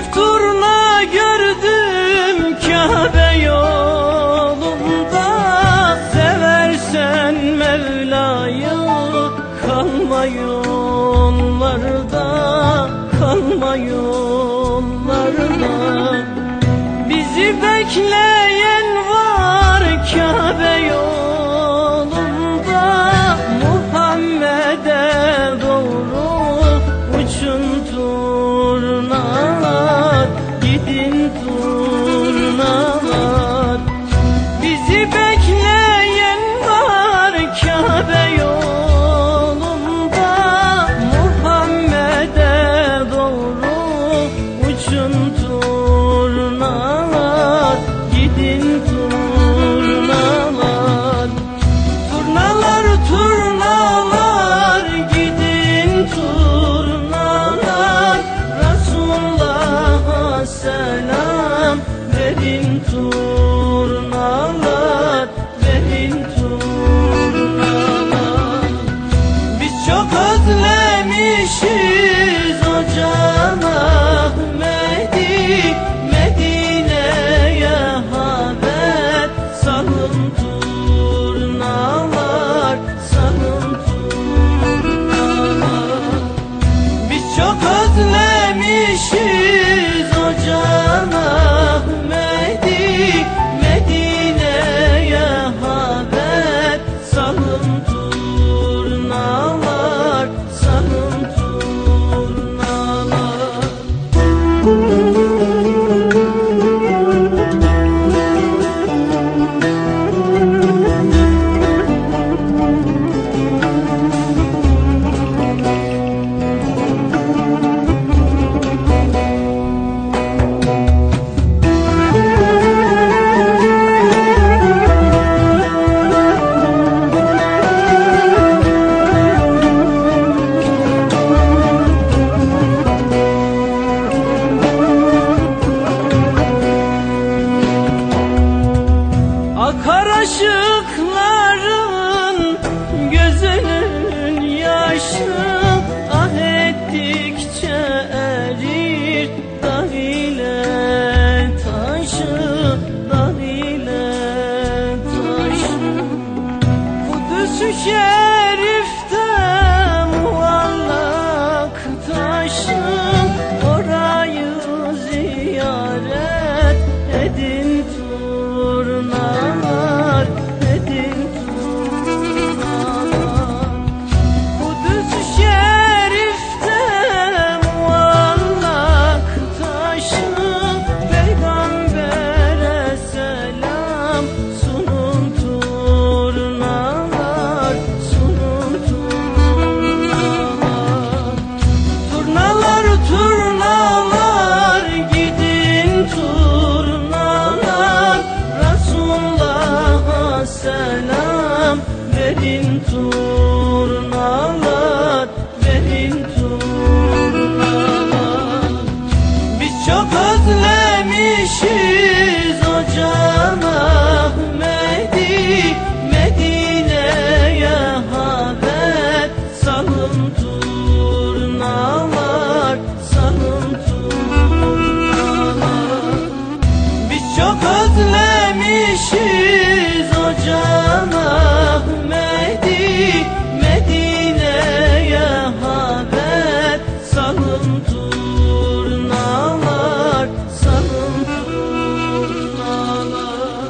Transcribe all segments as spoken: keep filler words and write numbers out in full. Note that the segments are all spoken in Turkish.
Elif turna gördüm Kabe yolunda, seversen Mevla'yı kalma yollarda, kalma yollarda. Bizi bekleyen var Kabe yolunda, Muhammed'e doğru uçun turnalar, gidin turnalar. Bizi bekleyen var Kabe yolunda, Muhammed'e doğru uçun turnalar, gidin turnalar. Turnalar turnalar gidin turnalar, Resulullah'a selam verin turnalar, verin turnalar. Biz çok özlemişiz o Can Ahmet'i, Medine'ye haber salın turnalar, salın turnalar. Biz çok özlemişiz o Can Ahmet'i, Medine'ye haber salın turnalar, salın turnalar. Akar aşıkların gözünün yaşı, ah ettikçe erir dağ ile taşı, dağ ile taşı. Kudüs-ü Şerif'te muallak taşı, orayı ziyaret edin turnalar, edin turnalar. Kudüs-ü Şerif'te muallak taşı, Peygamber'e selam sunun turnalar, sunun turnalar. Turnalar turnalar gidin turnalar, Resulullah'a selam verin turnalar, verin turnalar. Biz çok özlemişiz o Can Ahmet'i, Medine'ye haber salın turnalar, salın turnalar. Biz çok özlemişiz o Can Ahmet'i, Medine'ye haber salın turnalar, salın turnalar.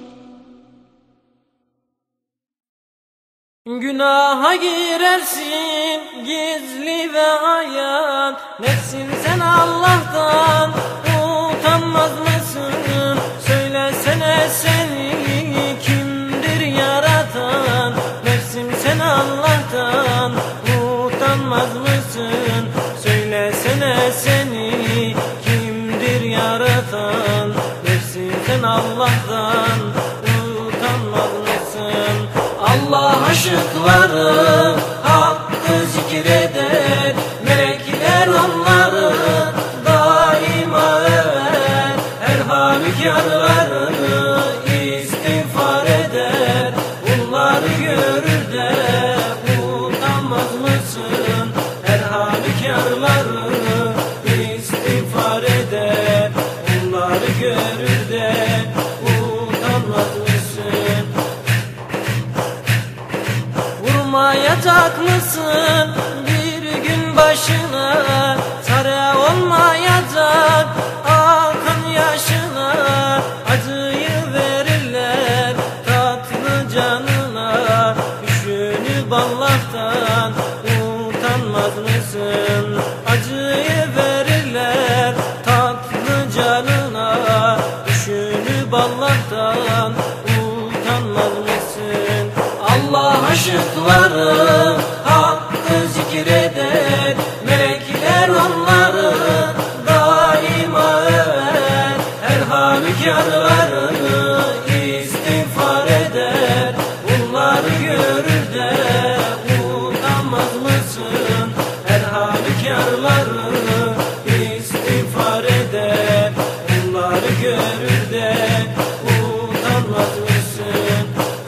Günaha girersin gizli ve ayan, nefsin sen Allah'tan utanmaz mısın? Söylesene seni kimdir yaratan, nefsim sen Allah'tan utanmaz mısın? Söylesene seni kimdir yaratan, nefsim sen Allah'tan utanmaz mısın? Allah aşıkları hakkı zikreder, melekler onları daima över, her halükarlarını istiğfar eder. Bunları görür de utanmaz mısın? Her halükarlarını istiğfar eder. mısın? Bir gün başına çare olmayacak akan yaşına. Acıyı verirler tatlı canına, düşünüp Allah'tan utanmaz mısın? Acıyı verirler tatlı canına, düşünüp Allah'tan utanmaz mısın? Allah aşıkları hakkı zikreder, melekler onları daima över. Her halükarlarını istiğfar eder, bunları görür de utanmaz mısın? Her halükarlarını istiğfar eder, bunları görür de utanmaz mısın?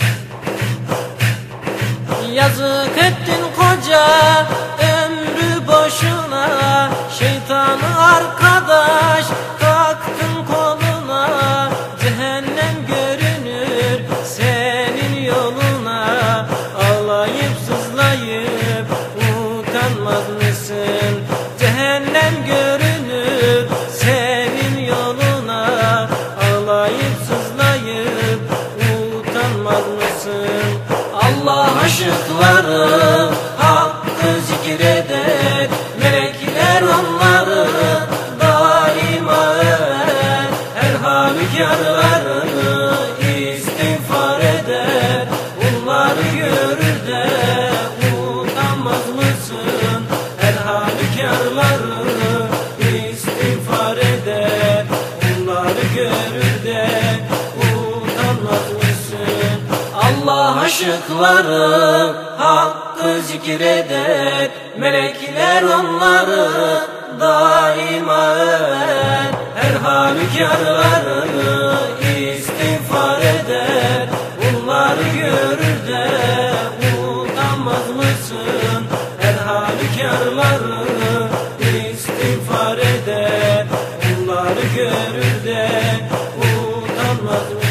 Yazık ettin koca ömrü boşuna, şeytanı arkadaş taktın koluna. Cehennem görünür senin yoluna, ağlayıp sızlayıp utanmaz mısın? Cehennem görünür senin yoluna, ağlayıp sızlayıp utanmaz mısın? Allah aşıkları hakkı zikreder, melekler onları daima över. Her halükarlarını istiğfar eder, bunları görür de utanmaz mısın? Her halükarlarını istiğfar eder, bunları görür de utanmaz mısın? Allah aşıkları hakkı zikreder, melekler onları daima över. Her halükarlarını istiğfar eder, bunları görür de utanmaz mısın? Her halükarlarını istiğfar eder, bunları görür de utanmaz mısın?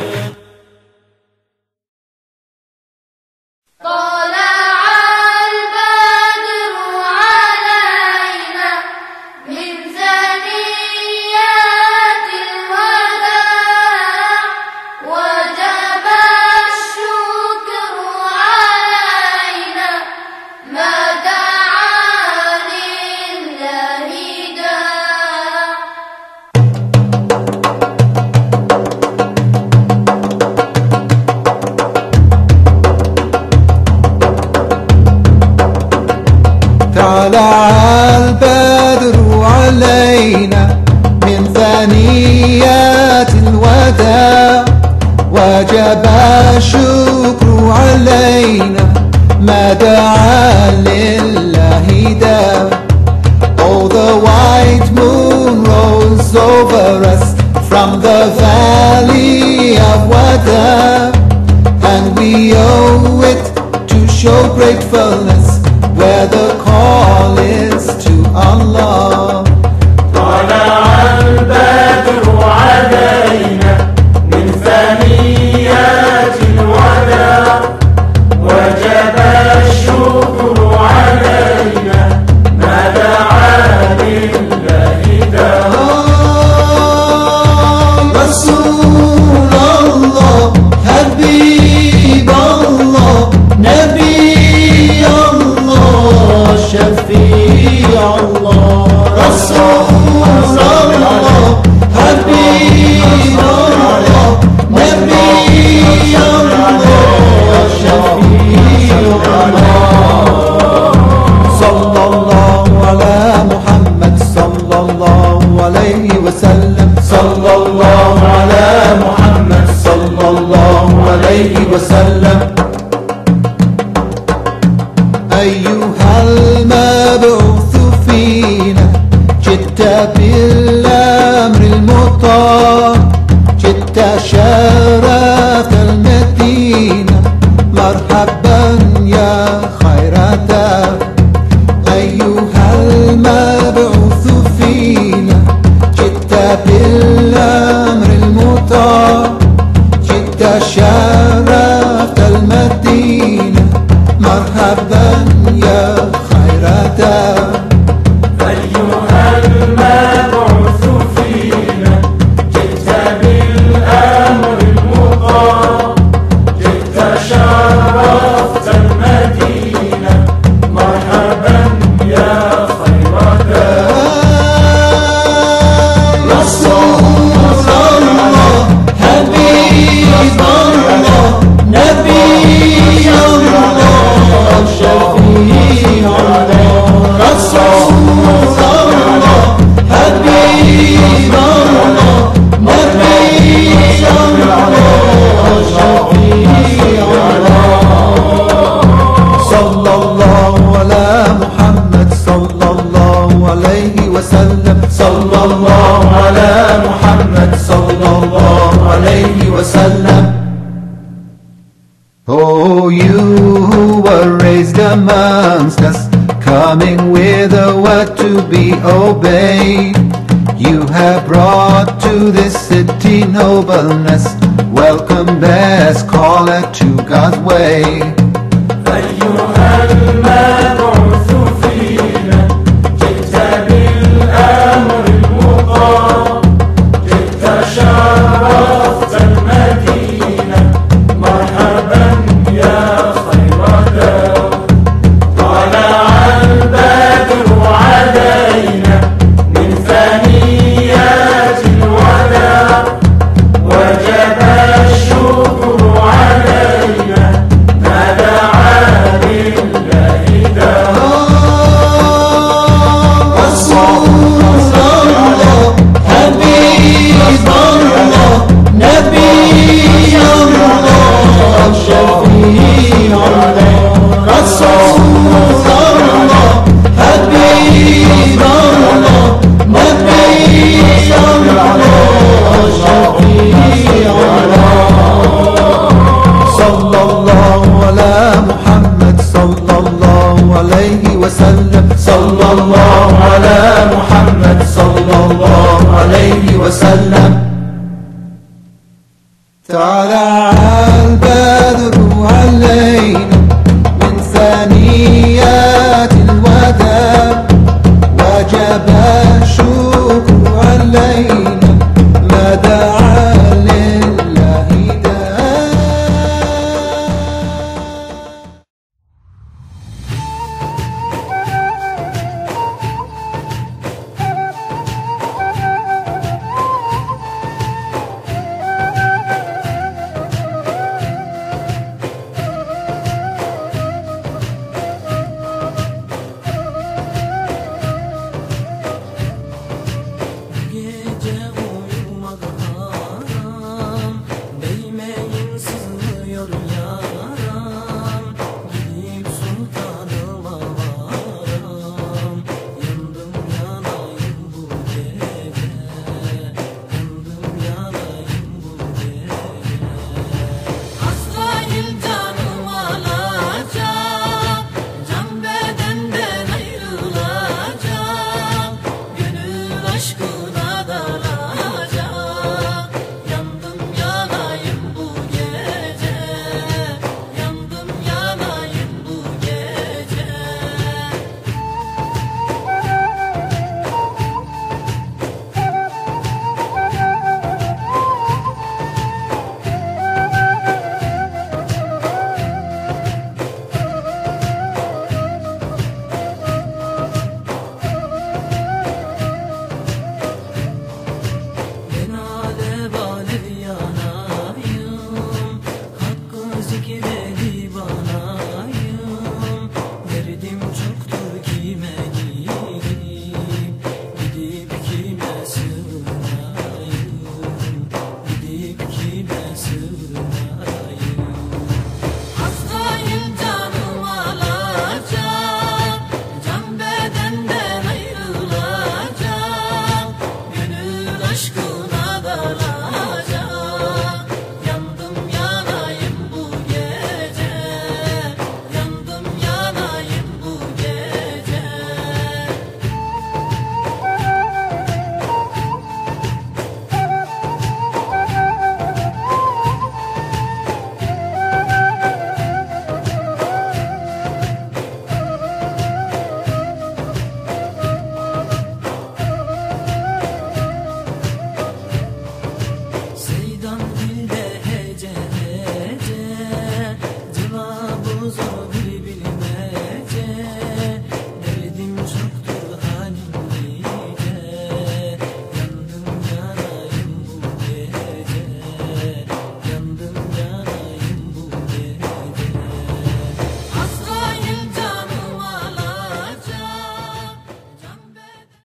طلع البدر علينا من ثنيات الوداع وجب الشكر علينا ما دعا لله داع. Oh, the white moon rose over us from the valley of Wada, and we owe it to show gratefulness where the call is to Allah. طلع البدر علينا من ثنيات الوداع وجب الشكر علينا ما دعا لله داع. رسول الله حبيب الله نبي الله شفيع الله. رسول الله حبيب الله نبي الله شفيع الله. صلى الله على محمد صلى الله عليه وسلم. صلى الله على محمد صلى الله عليه وسلم. أيها المبعوث فينا جئت بالأمر المطاع، جئت شرفت المدينة مرحبا يا خير دار. أيها المبعوث فينا جئت بالأمر المطاع، جئت شرفت المدينة مرحبا وسلم صلى الله على محمد صلى الله عليه وسلم. Oh, you who were raised amongst us, coming with a word to be obeyed, you have brought to this city nobleness. Welcome, best caller to God's way. أيها المبعوث فينا جئت بالأمر المطاع، جئت شرفت المدينة، مرحبا يا خير دار. طلع البدر علينا من ثنيات الوداع، وجب الشكر علينا ما دعا لله دار. رسول الله حبيب الله نبي الله شفيع الله. رسول الله حبيب الله نبي الله شفيع الله. صلى الله على محمد صلى الله عليه وسلم صلى الله على محمد صلى الله عليه وسلم. طلع البدر علينا من ثنيات الوداع، وجب الشكر علينا